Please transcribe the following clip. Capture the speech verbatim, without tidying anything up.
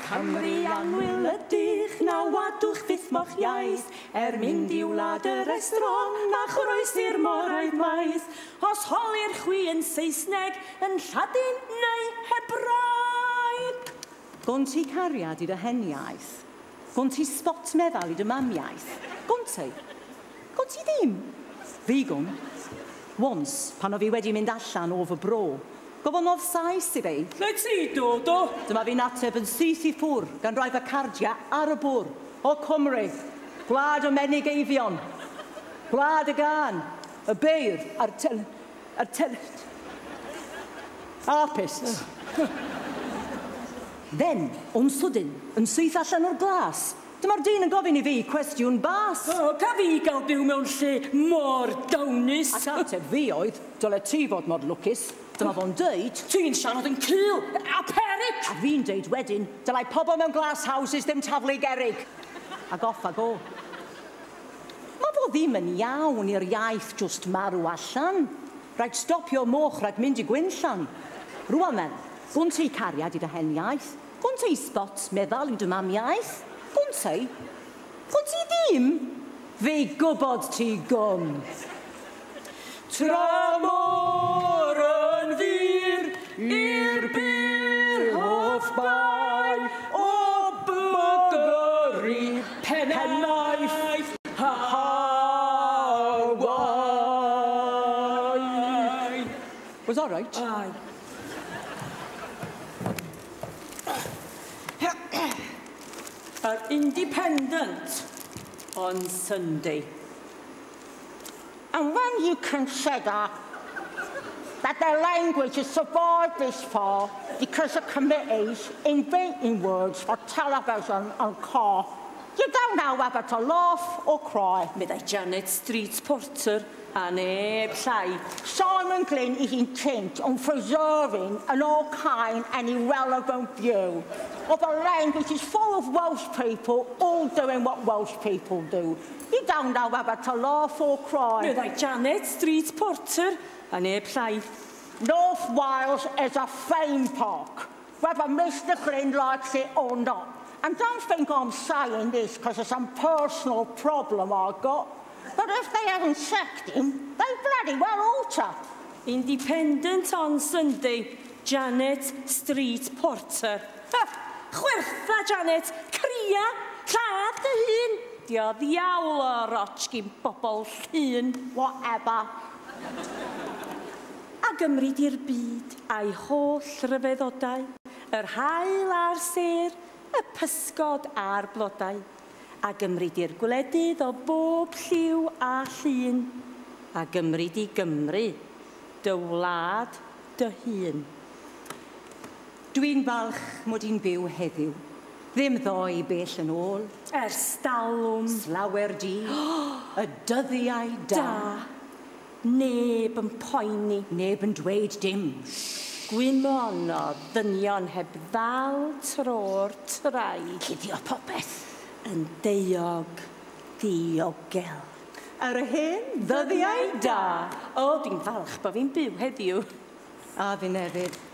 Cymru anwylydig, na wadwch fydd mo'ch iaith, er mynd i wlad y restron, na chroesi'r moraudd maith. Os holi'r chwi yn Saesneg, yn Lladin neu Hebraeg. Gon ti cariad i dy heniaeth? Gon ti spot meddal i dy mamiaeth? Gon ti? Gon ti ddim? Fi gon. Once, pan o fi wedi mynd allan o fy bro, gofon oedd sais i fi. Le ti dod o? Dyma fi'n ateb yn syth i ffwr gan roi fy cardia ar y bwr o Cymru. Gwlad o Menigeifion. Gwlad y gan. Y beir a'r tel... a'r tel... Arpists. Then, o'n sydyn, yn syth allan o'r glas, dyma'r dyn yn gofyn i fi cwestiwn bas. O, ca fi gael byw mewn lle mor dawnus. Ac ateb fi oedd, dyle ti fod mor lwcus. Dyma fo'n dweud... Ti'n siarad yn cul, a peryg! A fi'n dweud wedyn, dylai pobl mewn glass houses ddim taflu gerig. Ac off a go. Mae fo ddim yn iawn i'r iaith just marw allan. Rhaid stopio moch rhaid mynd i gwynllan. Rwan then, gwn ti cariad i dy heniaeth? Gwn ti spot meddal i dy mamiaeth? Gwn ti? Gwn ti ddim? Fi gwybod ti gwn. Tramor yn fyr i'r byr hoffbai o bygyrru pennaeth Hawaii. Was that right? Aye. Our Independent on Sunday. And when you consider that their language has survived this far because of committees inventing words for television and car, you don't know whether to laugh or cry. Meddai Janet Street Porter a neb llai. Simon Glyn is intent on preserving an arcane and irrelevant view of a language is full of Welsh people all doing what Welsh people do. You don't know whether to laugh or cry. Meddai Janet Street Porter a neb llai. North Wales is a theme park, whether Mister Glyn likes it or not. And don't think I'm saying this because of some personal problem I've got. But if they haven't sacked him, they bloody well alter. Independent on Sunday, Janet Street Porter. Chwertha, Janet, cria, llad dy hun. Dio ddiawl o roch gyn bobl llun. Whatever. A gymryd i'r byd a'i holl ryfeddodau, yr hael a'r ser, y pysgod a'r blodau, a gymryd i'r gwledydd o bob lliw a llun, a gymryd i Gymru, dy wlad, dy hun. Dwi'n falch mod i'n byw heddiw, ddim ddoi bell yn ôl. Ers dalwm. Slawer di, y dyddiau da. Da. Neb yn poeni. Neb yn dweud dim. Gwymon o ddynion heb ddal tro'r trai. Cuddio popeth. Yn deuog ddiogel. Yr hen ddyddiau da. O, dwi'n falch bod fi'n byw heddiw. A fi nefyd.